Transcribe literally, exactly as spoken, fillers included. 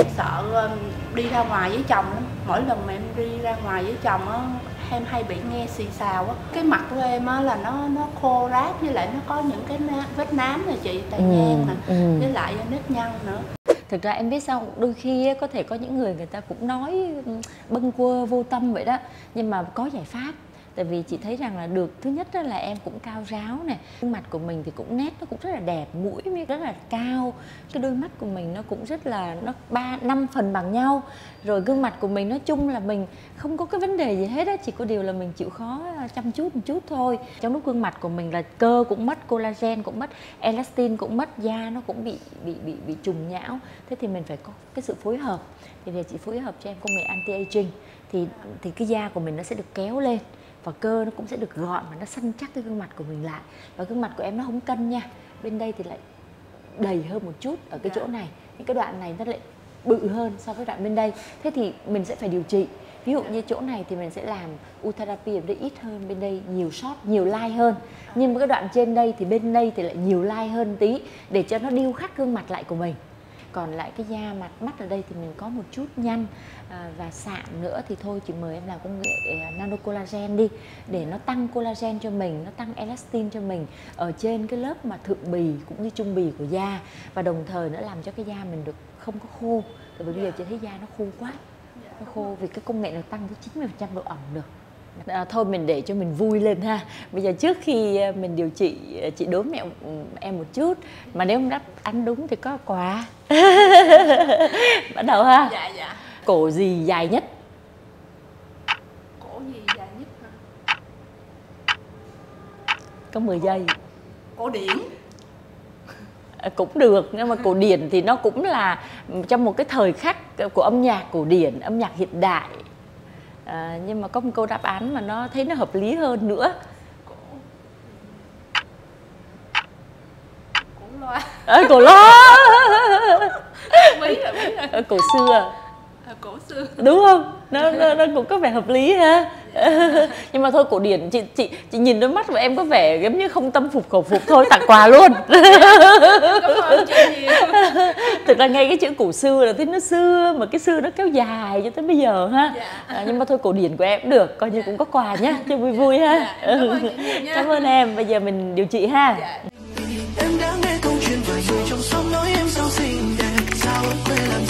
em sợ đi ra ngoài với chồng lắm. Mỗi lần mà em đi ra ngoài với chồng á, em hay bị nghe xì xào á. Cái mặt của em á là nó nó khô ráp, với lại nó có những cái vết nám nè chị, tàn nhang nè, ừ. với lại nếp nhăn nữa. Thực ra em biết sao, đôi khi có thể có những người người ta cũng nói bâng quơ vô tâm vậy đó, nhưng mà có giải pháp. Tại vì chị thấy rằng là được, thứ nhất là em cũng cao ráo này, gương mặt của mình thì cũng nét nó cũng rất là đẹp, mũi rất là cao, cái đôi mắt của mình nó cũng rất là, nó ba năm phần bằng nhau, rồi gương mặt của mình nói chung là mình không có cái vấn đề gì hết á, chỉ có điều là mình chịu khó chăm chút một chút thôi. Trong lúc gương mặt của mình là cơ cũng mất, collagen cũng mất, elastin cũng mất, da nó cũng bị bị bị bị trùng nhão, thế thì mình phải có cái sự phối hợp. Thì để chị phối hợp cho em công nghệ anti aging thì thì cái da của mình nó sẽ được kéo lên, và cơ nó cũng sẽ được gọn và nó săn chắc cái gương mặt của mình lại. Và gương mặt của em nó không cân nha, bên đây thì lại đầy hơn một chút ở cái chỗ này, những cái đoạn này nó lại bự hơn so với đoạn bên đây. Thế thì mình sẽ phải điều trị. Ví dụ như chỗ này thì mình sẽ làm Ultherapy ở đây ít hơn, bên đây nhiều shot, nhiều line hơn. Nhưng mà cái đoạn trên đây thì bên đây thì lại nhiều line hơn tí, để cho nó điêu khắc gương mặt lại của mình. Còn lại cái da mặt mắt ở đây thì mình có một chút nhăn à, và sạm nữa, thì thôi chị mời em làm công nghệ nano collagen đi, để nó tăng collagen cho mình, nó tăng elastin cho mình ở trên cái lớp mà thượng bì cũng như trung bì của da, và đồng thời nữa làm cho cái da mình được không có khô. Tại vì bây giờ chị thấy da nó khô quá, nó khô vì cái công nghệ nó tăng tới chín mươi phần trăm độ ẩm được. À, thôi mình để cho mình vui lên ha. Bây giờ trước khi mình điều trị, chị đố mẹo em một chút, mà nếu đáp ăn đúng thì có quà. Bắt đầu ha. Dạ dạ. Cổ gì dài nhất? Cổ gì dài nhất hả? Có mười giây. Cổ điển. À, cũng được, nhưng mà cổ điển thì nó cũng là trong một cái thời khắc của âm nhạc cổ điển, âm nhạc hiện đại. À, nhưng mà có một câu đáp án mà nó thấy nó hợp lý hơn nữa. Cổ Cổ loa. À, cổ loa. Bí rồi, bí rồi. À, cổ xưa. À, cổ xưa. Đúng không? Nó, nó, nó cũng có vẻ hợp lý ha. Nhưng mà thôi, cổ điển chị chị chị nhìn đôi mắt của em có vẻ giống như không tâm phục khẩu phục, thôi tặng quà luôn. Cảm ơn chị nhiều. Thực ra ngay cái chữ cổ xưa là thấy nó xưa, mà cái xưa nó kéo dài cho tới bây giờ ha. Dạ. À, nhưng mà thôi, cổ điển của em cũng được, coi như cũng có quà nhá, cho vui vui ha. Dạ, cảm ơn chị nhiều nha. Cảm ơn em, bây giờ mình điều trị ha. Dạ. Em đã nghe câu chuyện vài người trong xóm nói em sao xinh đẹp, sao quên là